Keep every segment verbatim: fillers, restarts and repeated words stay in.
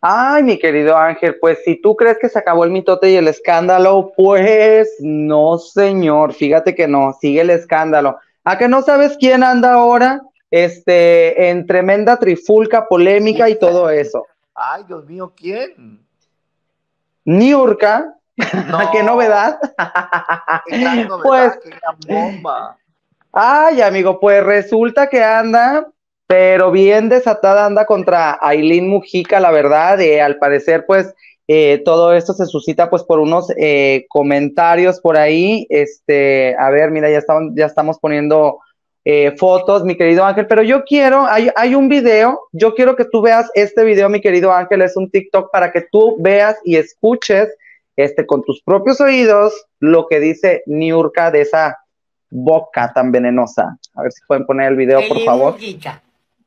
Ay, mi querido Ángel, pues si tú crees que se acabó el mitote y el escándalo, pues no, señor, fíjate que no, sigue el escándalo. ¿A que no sabes quién anda ahora? Este, en tremenda trifulca, polémica y todo eso. Ay, Dios mío, ¿quién? Niurka, qué No, novedad. qué gran Pues, novedad, qué gran bomba. ay, amigo, pues resulta que anda, pero bien desatada anda contra Ailín Mujica, la verdad, eh, al parecer, pues, eh, todo esto se suscita, pues, por unos eh, comentarios por ahí, este, a ver, mira, ya estamos, ya estamos poniendo eh, fotos, mi querido Ángel, pero yo quiero, hay, hay un video, yo quiero que tú veas este video, mi querido Ángel, es un TikTok para que tú veas y escuches, este, con tus propios oídos, lo que dice Niurka de esa boca tan venenosa. A ver si pueden poner el video, por Ailín favor. Mujica.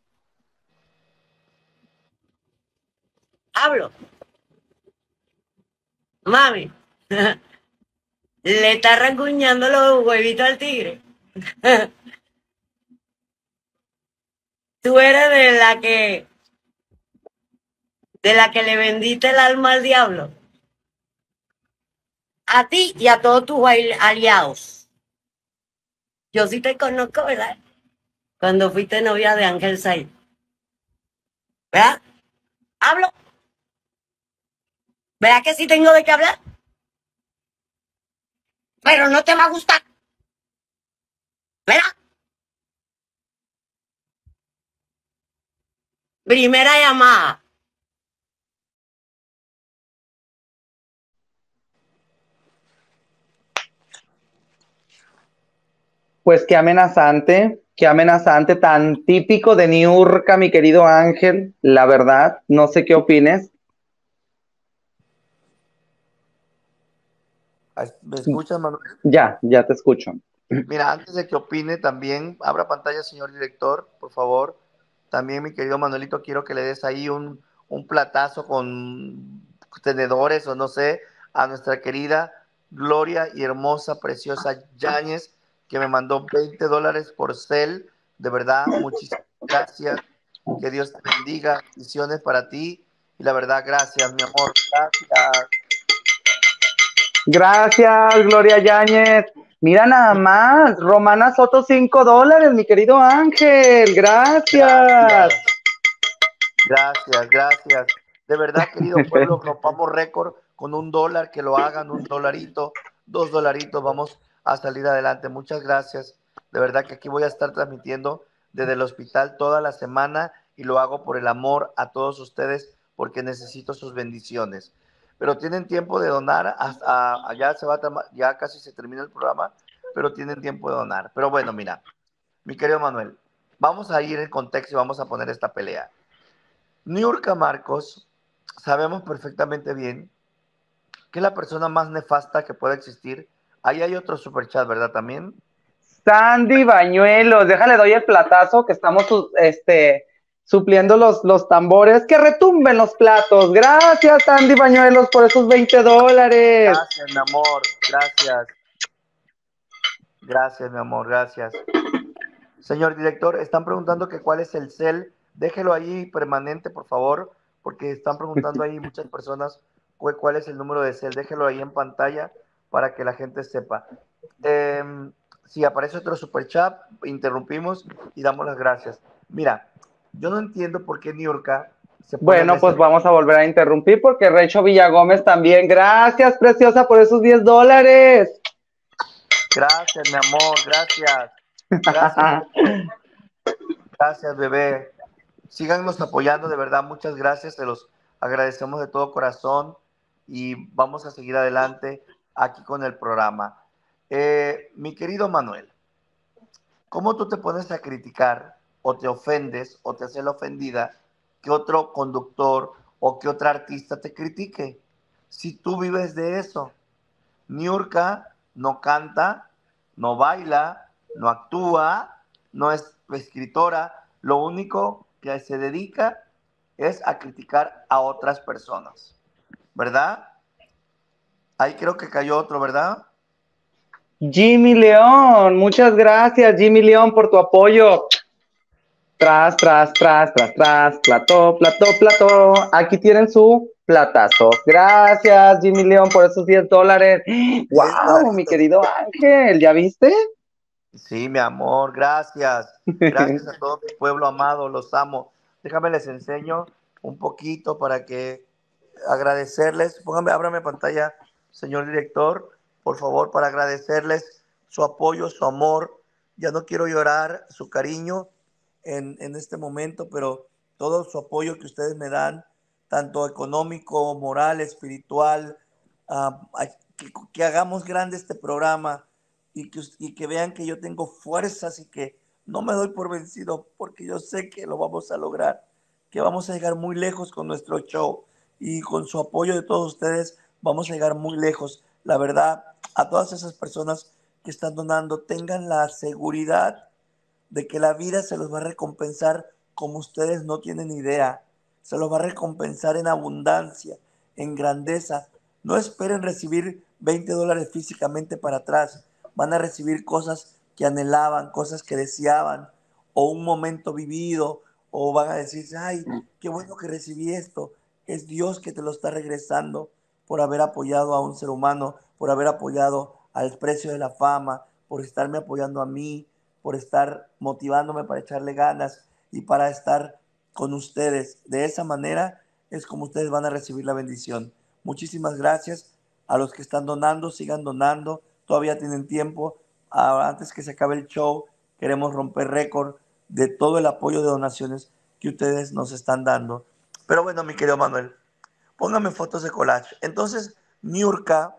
Hablo. Mami. Le está rasguñando los huevitos al tigre. Tú eres de la que de la que le vendiste el alma al diablo. A ti y a todos tus aliados. Yo sí te conozco, ¿verdad? Cuando fuiste novia de Ángel Said. ¿Verdad? Hablo. ¿Verdad que sí tengo de qué hablar? Pero no te va a gustar. ¿Verdad? Primera llamada. Pues qué amenazante, qué amenazante, tan típico de Niurka, mi querido Ángel, la verdad, no sé qué opines. ¿Me escuchas, Manuel? Ya, ya te escucho. Mira, antes de que opine, también abra pantalla, señor director, por favor. También, mi querido Manuelito, quiero que le des ahí un, un platazo con tenedores o no sé, a nuestra querida Gloria y hermosa, preciosa Yáñez, que me mandó veinte dólares por cel. De verdad, muchísimas gracias. Que Dios te bendiga. Bendiciones para ti. Y la verdad, gracias, mi amor. Gracias. Gracias, Gloria Yáñez. Mira nada más, Romana Soto, cinco dólares, mi querido Ángel. Gracias. Gracias. Gracias, gracias. De verdad, querido pueblo, rompamos récord con un dólar, que lo hagan, un dolarito, dos dolaritos, vamos a salir adelante. Muchas gracias. De verdad que aquí voy a estar transmitiendo desde el hospital toda la semana y lo hago por el amor a todos ustedes porque necesito sus bendiciones. Pero tienen tiempo de donar, hasta allá se va, ya casi se termina el programa, pero tienen tiempo de donar. Pero bueno, mira, mi querido Manuel, vamos a ir en contexto y vamos a poner esta pelea. Niurka Marcos, sabemos perfectamente bien que es la persona más nefasta que puede existir. Ahí hay otro superchat, ¿verdad? También. Sandy Bañuelos, déjale doy el platazo que estamos este, supliendo los, los tambores, que retumben los platos. Gracias, Sandy Bañuelos, por esos veinte dólares. Gracias, mi amor, gracias. Gracias, mi amor, gracias. Señor director, están preguntando que cuál es el cel. Déjelo ahí permanente, por favor, porque están preguntando ahí muchas personas cuál es el número de cel. Déjelo ahí en pantalla para que la gente sepa. Eh, si aparece otro superchat, interrumpimos y damos las gracias. Mira, yo no entiendo por qué Niurka se pone Bueno, pues agresiva. vamos a volver a interrumpir porque Recho Villagómez también. Gracias, preciosa, por esos diez dólares. Gracias, mi amor, gracias. Gracias, gracias, bebé. Síganos apoyando, de verdad, muchas gracias, se los agradecemos de todo corazón y vamos a seguir adelante aquí con el programa. Eh, mi querido Manuel, ¿cómo tú te pones a criticar o te ofendes o te hace la ofendida que otro conductor o que otra artista te critique? Si tú vives de eso. Niurka no canta, no baila, no actúa, no es escritora, lo único que se dedica es a criticar a otras personas, ¿verdad? Ahí creo que cayó otro, ¿verdad? Jimmy León, muchas gracias, Jimmy León, por tu apoyo. Tras, tras, tras, tras, tras, plató, plató, plató. Aquí tienen su platazo. Gracias, Jimmy León, por esos diez dólares. diez ¡Wow, mi dolaritos. querido Ángel! ¿Ya viste? Sí, mi amor, gracias. Gracias a todo mi pueblo amado, los amo. Déjame les enseño un poquito para que agradecerles. Póngame, ábrame pantalla, señor director, por favor, para agradecerles su apoyo, su amor. Ya no quiero llorar, su cariño en, en este momento, pero todo su apoyo que ustedes me dan, tanto económico, moral, espiritual, ah, que, que hagamos grande este programa y que, y que vean que yo tengo fuerzas y que no me doy por vencido porque yo sé que lo vamos a lograr, que vamos a llegar muy lejos con nuestro show y con su apoyo de todos ustedes vamos a llegar muy lejos. La verdad, a todas esas personas que están donando, tengan la seguridad de que la vida se los va a recompensar como ustedes no tienen idea. Se los va a recompensar en abundancia, en grandeza. No esperen recibir veinte dólares físicamente para atrás. Van a recibir cosas que anhelaban, cosas que deseaban, o un momento vivido, o van a decir, ay, qué bueno que recibí esto. Es Dios que te lo está regresando por haber apoyado a un ser humano, por haber apoyado al precio de la fama, por estarme apoyando a mí, por estar motivándome para echarle ganas y para estar con ustedes. De esa manera es como ustedes van a recibir la bendición. Muchísimas gracias a los que están donando, sigan donando, todavía tienen tiempo. Ah, antes que se acabe el show, queremos romper récord de todo el apoyo de donaciones que ustedes nos están dando. Pero bueno, mi querido Manuel, póngame fotos de collage. Entonces, Niurka,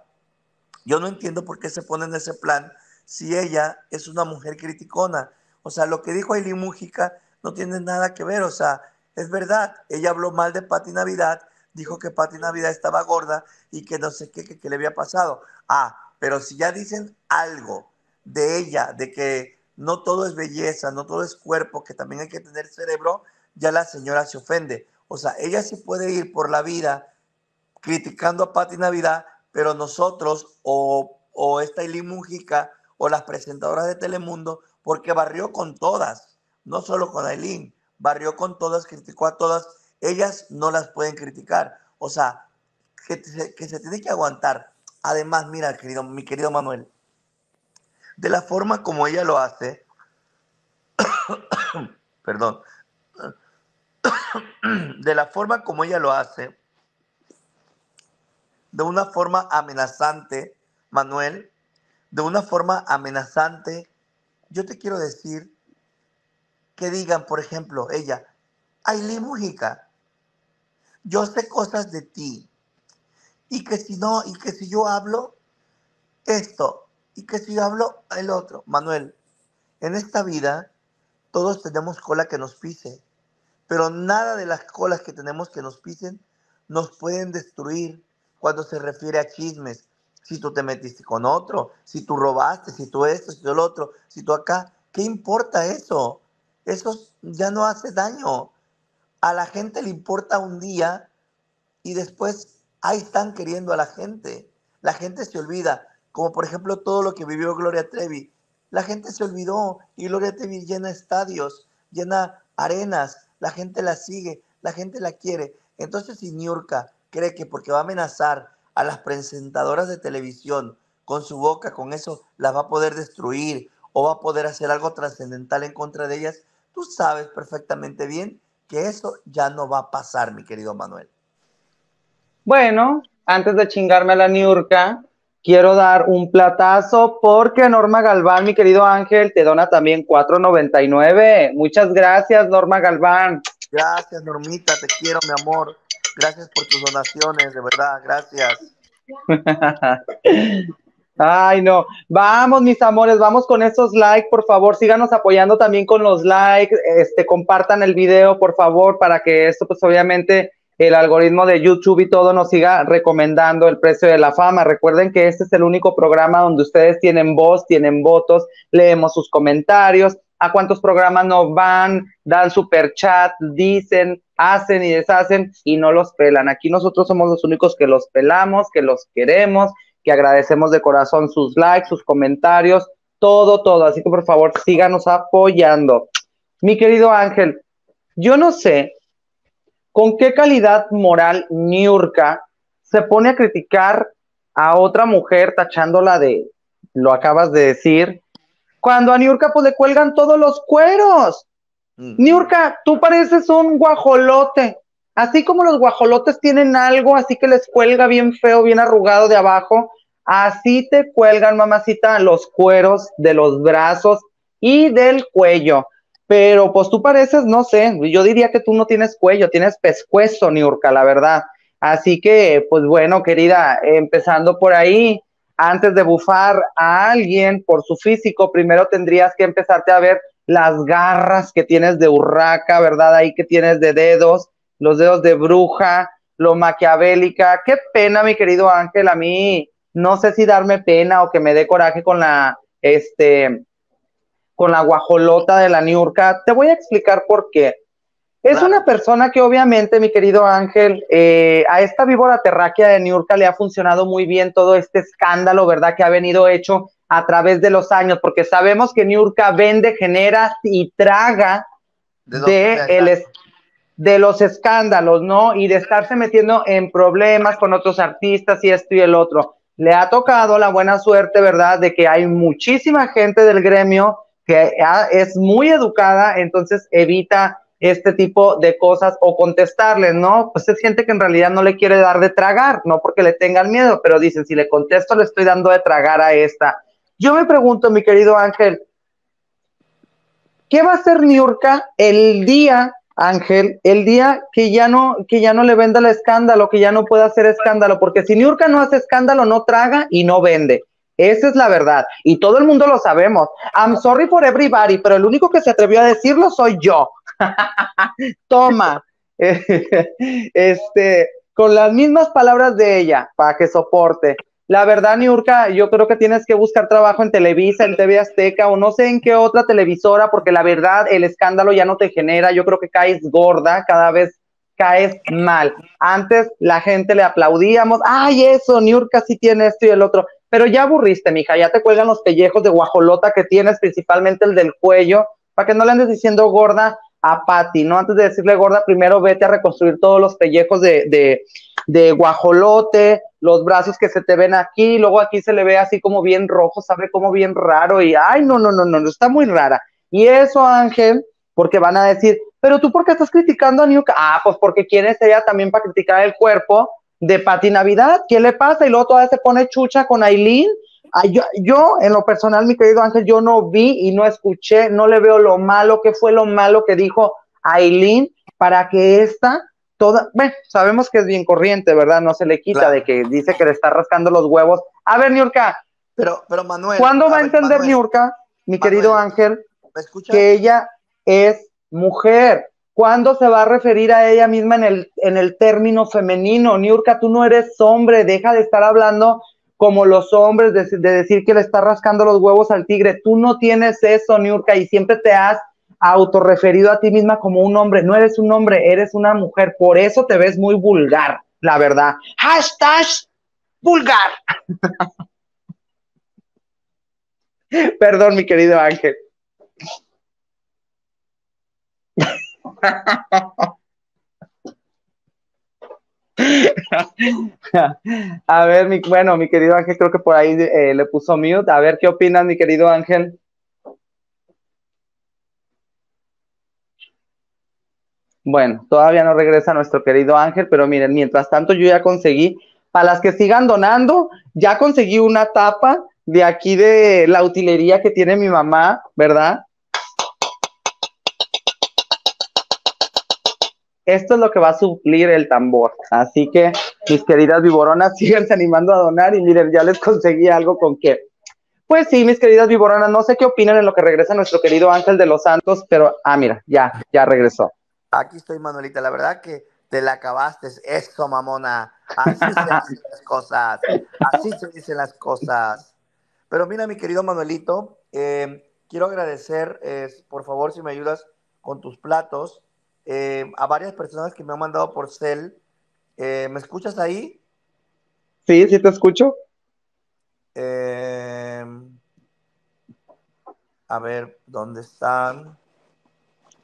yo no entiendo por qué se pone en ese plan si ella es una mujer criticona. O sea, lo que dijo Aileen Mújica no tiene nada que ver. O sea, es verdad, ella habló mal de Pati Navidad, dijo que Pati Navidad estaba gorda y que no sé qué, que, que le había pasado. Ah, pero si ya dicen algo de ella, de que no todo es belleza, no todo es cuerpo, que también hay que tener cerebro, ya la señora se ofende. O sea, ella sí puede ir por la vida criticando a Pati Navidad, pero nosotros o, o esta Aileen Mujica o las presentadoras de Telemundo, porque barrió con todas, no solo con Aileen, barrió con todas, criticó a todas, ellas no las pueden criticar. O sea, que, que se tiene que aguantar. Además, mira, querido, mi querido Manuel, de la forma como ella lo hace, perdón, de la forma como ella lo hace, de una forma amenazante, Manuel, de una forma amenazante, yo te quiero decir que digan, por ejemplo, ella, Aileen Mujica, yo sé cosas de ti, y que si no, y que si yo hablo esto, y que si yo hablo el otro. Manuel, en esta vida todos tenemos cola que nos pise, pero nada de las colas que tenemos que nos pisen nos pueden destruir cuando se refiere a chismes. Si tú te metiste con otro, si tú robaste, si tú esto, si tú el otro, si tú acá, ¿qué importa eso? Eso ya no hace daño. A la gente le importa un día y después ahí están queriendo a la gente. La gente se olvida, como por ejemplo todo lo que vivió Gloria Trevi. La gente se olvidó y Gloria Trevi llena estadios, llena arenas, la gente la sigue, la gente la quiere. Entonces, si Niurka cree que porque va a amenazar a las presentadoras de televisión con su boca, con eso las va a poder destruir o va a poder hacer algo trascendental en contra de ellas, tú sabes perfectamente bien que eso ya no va a pasar, mi querido Manuel. Bueno, antes de chingarme a la Niurka, quiero dar un platazo porque Norma Galván, mi querido Ángel, te dona también cuatro noventa y nueve. Muchas gracias, Norma Galván. Gracias, Normita, te quiero, mi amor. Gracias por tus donaciones, de verdad, gracias. Ay, no. Vamos, mis amores, vamos con esos likes, por favor, síganos apoyando también con los likes, este, compartan el video, por favor, para que esto, pues, obviamente, el algoritmo de YouTube y todo nos siga recomendando el precio de la fama. Recuerden que este es el único programa donde ustedes tienen voz, tienen votos, leemos sus comentarios, a cuántos programas no van, dan super chat, dicen, hacen y deshacen y no los pelan. Aquí nosotros somos los únicos que los pelamos, que los queremos, que agradecemos de corazón sus likes, sus comentarios, todo, todo. Así que por favor síganos apoyando. Mi querido Ángel, yo no sé con qué calidad moral Niurka se pone a criticar a otra mujer tachándola de, lo acabas de decir, cuando a Niurka pues le cuelgan todos los cueros. Mm. Niurka, tú pareces un guajolote. Así como los guajolotes tienen algo así que les cuelga bien feo, bien arrugado de abajo, así te cuelgan, mamacita, los cueros de los brazos y del cuello. Pero pues tú pareces, no sé, yo diría que tú no tienes cuello, tienes pescuezo, Niurka, la verdad. Así que, pues bueno, querida, empezando por ahí, antes de bufar a alguien por su físico, primero tendrías que empezarte a ver las garras que tienes de urraca, ¿verdad? Ahí que tienes de dedos, los dedos de bruja, lo maquiavélica. Qué pena, mi querido Ángel, a mí no sé si darme pena o que me dé coraje con la, este, con la guajolota de la Niurka. Te voy a explicar por qué. Es Claro. una persona que obviamente, mi querido Ángel, eh, a esta víbora terráquea de Niurka le ha funcionado muy bien todo este escándalo, ¿verdad? Que ha venido hecho a través de los años, porque sabemos que Niurka vende, genera y traga ¿De dónde de, te el, de los escándalos, ¿no? Y de estarse metiendo en problemas con otros artistas y esto y el otro. Le ha tocado la buena suerte, ¿verdad? De que hay muchísima gente del gremio que es muy educada, entonces evita este tipo de cosas o contestarles, ¿no? Pues es gente que en realidad no le quiere dar de tragar, no porque le tengan miedo, pero dicen, si le contesto le estoy dando de tragar a esta. Yo me pregunto, mi querido Ángel, ¿qué va a hacer Niurka el día, Ángel, el día que ya no, que ya no le venda el escándalo, que ya no pueda hacer escándalo? Porque si Niurka no hace escándalo, no traga y no vende. Esa es la verdad. Y todo el mundo lo sabemos. I'm sorry for everybody, pero el único que se atrevió a decirlo soy yo. Toma. Este, con las mismas palabras de ella, para que soporte. La verdad, Niurka, yo creo que tienes que buscar trabajo en Televisa, en T V Azteca o no sé en qué otra televisora, porque la verdad el escándalo ya no te genera. Yo creo que caes gorda, cada vez caes mal. Antes la gente le aplaudíamos, ay, eso, Niurka sí tiene esto y el otro, pero ya aburriste, mija, ya te cuelgan los pellejos de guajolota que tienes, principalmente el del cuello, para que no le andes diciendo gorda a Patti, ¿no? Antes de decirle gorda, primero vete a reconstruir todos los pellejos de, de, de guajolote, los brazos que se te ven aquí, luego aquí se le ve así como bien rojo, sabe como bien raro y ay, no, no, no, no, está muy rara. Y eso, Ángel, porque van a decir, pero tú, ¿por qué estás criticando a Niurka? Ah, pues porque quién es ella también para criticar el cuerpo de Patti Navidad, ¿qué le pasa? Y luego todavía se pone chucha con Aileen. Ay, yo, yo, en lo personal, mi querido Ángel, yo no vi y no escuché, no le veo lo malo, qué fue lo malo que dijo Aileen para que esta toda, bueno, sabemos que es bien corriente, ¿verdad? No se le quita Claro. de que dice que le está rascando los huevos. A ver, Niurka, Pero, pero Manuel, ¿cuándo va a ver, entender Manuel, Niurka, mi Manuel, querido Ángel, ¿me escuchas? que ella es mujer? ¿Cuándo se va a referir a ella misma en el, en el término femenino? Niurka, tú no eres hombre, deja de estar hablando como los hombres, de, de decir que le está rascando los huevos al tigre. Tú no tienes eso, Niurka, y siempre te has autorreferido a ti misma como un hombre. No eres un hombre, eres una mujer. Por eso te ves muy vulgar, la verdad. Hashtag vulgar. Perdón, mi querido Ángel. A ver, mi, bueno, mi querido Ángel, creo que por ahí eh, le puso mute. A ver, ¿qué opinas, mi querido Ángel? Bueno, todavía no regresa nuestro querido Ángel, pero miren, mientras tanto yo ya conseguí, para las que sigan donando, ya conseguí una tapa de aquí de la utilería que tiene mi mamá, ¿verdad? Esto es lo que va a suplir el tambor. Así que, mis queridas viboronas, síganse animando a donar y miren, ya les conseguí algo con que. Pues sí, mis queridas viboronas, no sé qué opinan en lo que regresa nuestro querido Ángel de los Santos, pero, ah, mira, ya, ya regresó. Aquí estoy, Manuelita. La verdad que te la acabaste. Eso, mamona. Así se hacen las cosas. Así se dicen las cosas. Pero mira, mi querido Manuelito, eh, quiero agradecer, eh, por favor, si me ayudas con tus platos, eh, a varias personas que me han mandado por cel. Eh, ¿me escuchas ahí? Sí, sí te escucho. Eh, a ver, ¿dónde están?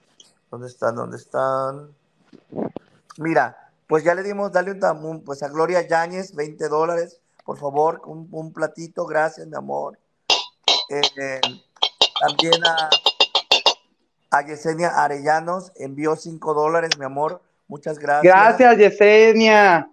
¿Dónde están? ¿Dónde están? Mira, pues ya le dimos, dale un, un pues a Gloria Yáñez, veinte dólares, por favor, un, un platito, gracias, mi amor. Eh, también a, a Yesenia Arellanos, envió cinco dólares, mi amor, muchas gracias. Gracias, Yesenia.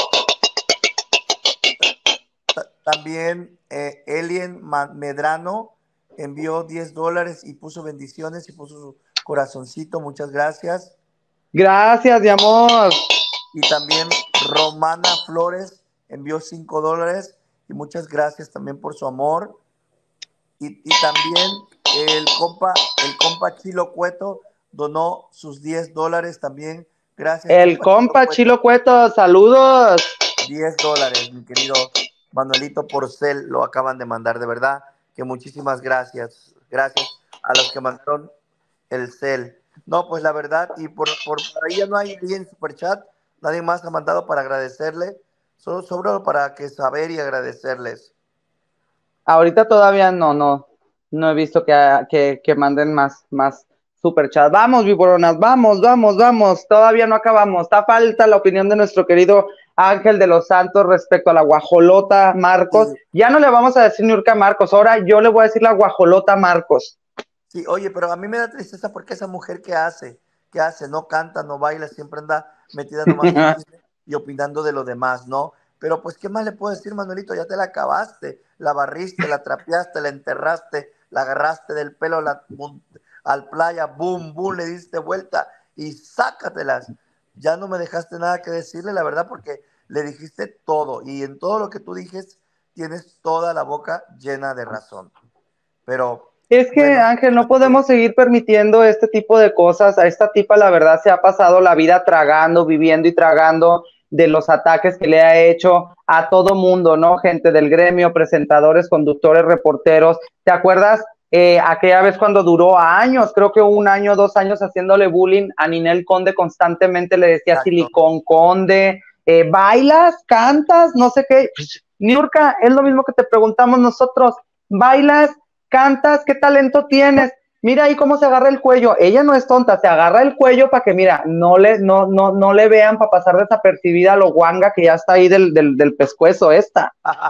También eh, Elien Medrano envió diez dólares y puso bendiciones y puso su corazoncito. Muchas gracias. Gracias, mi amor. Y también Romana Flores envió cinco dólares y muchas gracias también por su amor. Y, y también el compa, el compa Chilo Cueto donó sus diez dólares también. Gracias. El compa Chilo Cueto, saludos. diez dólares, mi querido Manuelito Porcel, lo acaban de mandar, de verdad, que muchísimas gracias. Gracias a los que mandaron el cel. No, pues la verdad, y por, por, por ahí ya no hay ahí en Superchat, nadie más ha mandado para agradecerle, solo solo para que saber y agradecerles. Ahorita todavía no, no, no he visto que, que, que manden más, más Superchat. Vamos, viboronas, vamos, vamos, vamos, todavía no acabamos. Está falta la opinión de nuestro querido Ángel de los Santos respecto a la guajolota Marcos. Sí. Ya no le vamos a decir Niurka Marcos, ahora yo le voy a decir la guajolota Marcos. Sí, oye, pero a mí me da tristeza porque esa mujer que hace, que hace, no canta, no baila, siempre anda metida nomás en chisme y opinando de lo demás, ¿no? Pero pues, ¿qué más le puedo decir, Manuelito? Ya te la acabaste, la barriste, la trapeaste, la enterraste, la agarraste del pelo la, al playa, boom, boom, le diste vuelta y sácatelas. Ya no me dejaste nada que decirle, la verdad, porque le dijiste todo y en todo lo que tú dijes tienes toda la boca llena de razón. Pero... Es que, bueno, Ángel, no podemos seguir permitiendo este tipo de cosas. A esta tipa, la verdad, se ha pasado la vida tragando, viviendo y tragando de los ataques que le ha hecho a todo mundo, ¿no? Gente del gremio, presentadores, conductores, reporteros. ¿Te acuerdas eh, aquella vez cuando duró años, creo que un año, dos años haciéndole bullying a Ninel Conde constantemente? Le decía Exacto. Silicón Conde, eh, ¿bailas? ¿Cantas? No sé qué. Niurka, es lo mismo que te preguntamos nosotros. ¿Bailas? ¿Cantas? ¿Qué talento tienes? Mira ahí cómo se agarra el cuello. Ella no es tonta, se agarra el cuello para que, mira, no le, no, no, no le vean, para pasar desapercibida a lo guanga que ya está ahí del, del, del pescuezo esta.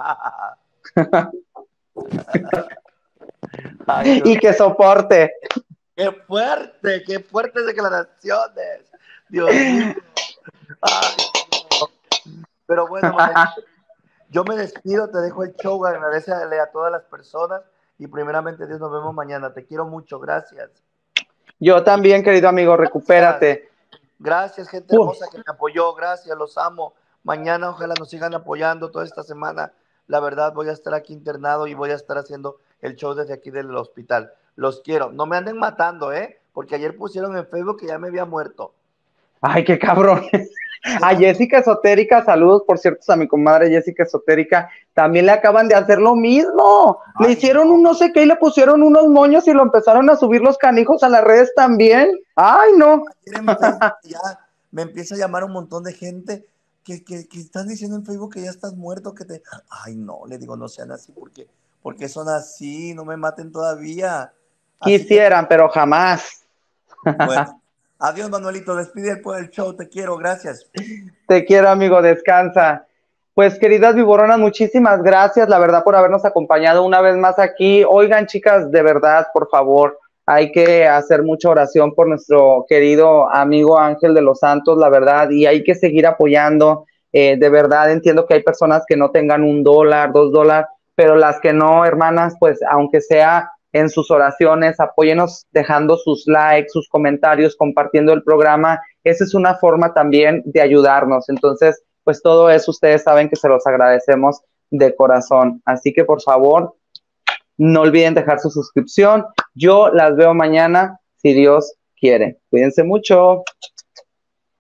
Ay, y que soporte. ¡Qué fuerte! ¡Qué fuertes declaraciones! Dios mío. Ay, no. Pero bueno, Manuelito, yo me despido, te dejo el show, agradecerle a todas las personas. Y primeramente, Dios, nos vemos mañana. Te quiero mucho. Gracias. Yo también, querido amigo. Recupérate. Gracias, gente hermosa que me apoyó. Gracias, los amo. Mañana ojalá nos sigan apoyando toda esta semana. La verdad, voy a estar aquí internado y voy a estar haciendo el show desde aquí del hospital. Los quiero. No me anden matando, ¿eh? Porque ayer pusieron en Facebook que ya me había muerto. Ay, qué cabrón. A Jessica Esotérica, saludos, por cierto, a mi comadre Jessica Esotérica, también le acaban de hacer lo mismo. Ay, le hicieron no. un no sé qué y le pusieron unos moños y lo empezaron a subir los canijos a las redes también. Ay, no. Ayer en Facebook ya me empieza a llamar un montón de gente que, que, que están diciendo en Facebook que ya estás muerto, que te... Ay, no, le digo, no sean así, porque, porque son así, no me maten todavía. Así Quisieran, que... pero jamás. Bueno. Adiós, Manuelito, despide por el show, te quiero, gracias. Te quiero, amigo, descansa. Pues, queridas viboronas, muchísimas gracias, la verdad, por habernos acompañado una vez más aquí. Oigan, chicas, de verdad, por favor, hay que hacer mucha oración por nuestro querido amigo Ángel de los Santos, la verdad, y hay que seguir apoyando. Eh, de verdad, entiendo que hay personas que no tengan un dólar, dos dólares, pero las que no, hermanas, pues, aunque sea en sus oraciones, apóyenos dejando sus likes, sus comentarios, compartiendo el programa. Esa es una forma también de ayudarnos. Entonces, pues todo eso ustedes saben que se los agradecemos de corazón. Así que, por favor, no olviden dejar su suscripción. Yo las veo mañana, si Dios quiere. Cuídense mucho.